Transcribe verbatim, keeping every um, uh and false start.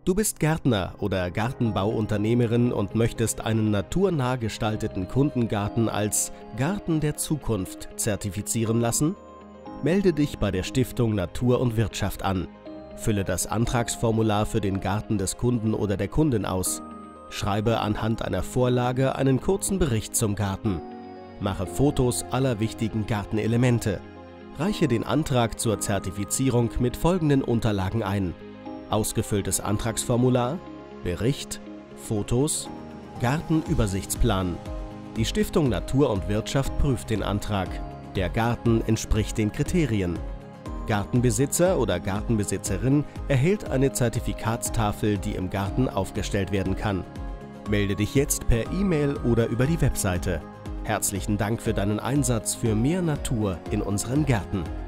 Du bist Gärtner oder Gartenbauunternehmerin und möchtest einen naturnah gestalteten Kundengarten als Garten der Zukunft zertifizieren lassen? Melde dich bei der Stiftung Natur und Wirtschaft an. Fülle das Antragsformular für den Garten des Kunden oder der Kundin aus. Schreibe anhand einer Vorlage einen kurzen Bericht zum Garten. Mache Fotos aller wichtigen Gartenelemente. Reiche den Antrag zur Zertifizierung mit folgenden Unterlagen ein: ausgefülltes Antragsformular, Bericht, Fotos, Gartenübersichtsplan. Die Stiftung Natur und Wirtschaft prüft den Antrag. Der Garten entspricht den Kriterien. Gartenbesitzer oder Gartenbesitzerin erhält eine Zertifikatstafel, die im Garten aufgestellt werden kann. Melde dich jetzt per E-Mail oder über die Webseite. Herzlichen Dank für deinen Einsatz für mehr Natur in unseren Gärten.